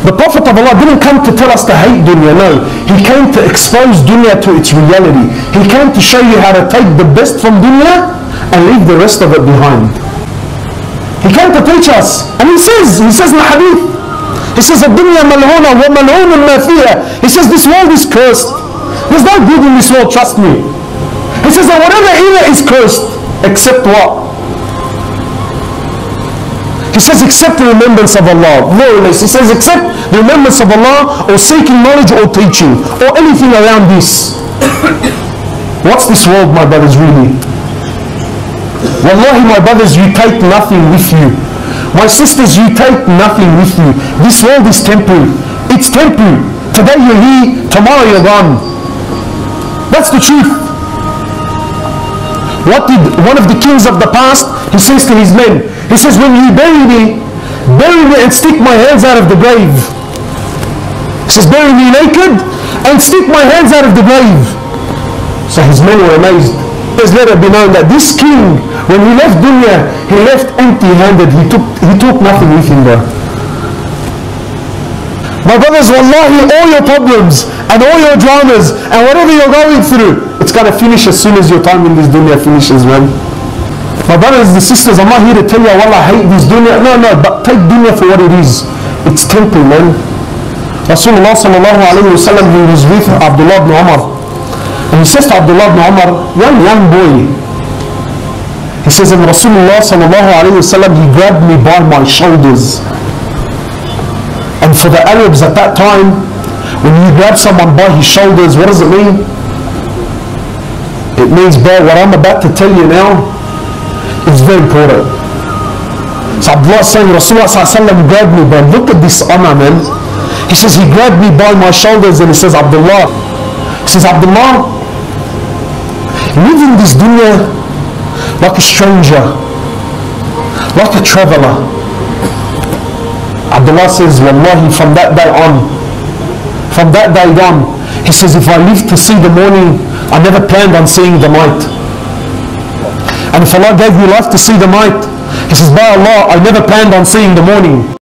The Prophet of Allah didn't come to tell us to hate dunya, no. He came to expose dunya to its reality. He came to show you how to take the best from dunya and leave the rest of it behind. He came to teach us. And he says in the hadith, he says, الدنيا ملعونة وملعون ما فيها. He says, this world is cursed. There's no good in this world, trust me. He says that whatever either is cursed, except what? He says, except the remembrance of Allah. He says, except the remembrance of Allah, or seeking knowledge or teaching, or anything around this. What's this world, my brothers, really? Wallahi, my brothers, you take nothing with you. My sisters, you take nothing with you. This world is temporary. It's temporary. Today you're here, tomorrow you're gone. That's the truth. What did one of the kings of the past, he says to his men, he says, when you bury me and stick my hands out of the grave. He says, bury me naked and stick my hands out of the grave. So his men were amazed. Let it be known that this king, when he left dunya, he left empty-handed. He took nothing with him there. My brothers, wallahi, all your problems and all your dramas and whatever you're going through, it's going to finish as soon as your time in this dunya finishes, man. My brothers and sisters, I'm not here to tell you, wallah, I hate this dunya. No, but take dunya for what it is. It's temporary, man. Rasulullah sallallahu alayhi wa sallam, he was with Abdullah ibn Umar. And he says to Abdullah ibn Umar, young boy, he says, and Rasulullah sallallahu alayhi wa sallam, he grabbed me by my shoulders. And for the Arabs at that time, when you grab someone by his shoulders, what does it mean? It means, bro, what I'm about to tell you now is very important. So Abdullah is saying, Rasulullah sallallahu alayhi wa sallam grabbed me, bro. Look at this honor, man. He says, he grabbed me by my shoulders and he says, Abdullah, live in this dunya like a stranger, like a traveler. Abdullah says, wallahi, from that day on, he says, if I live to see the morning, I never planned on seeing the night. And if Allah gave me life to see the night, he says, by Allah, I never planned on seeing the morning.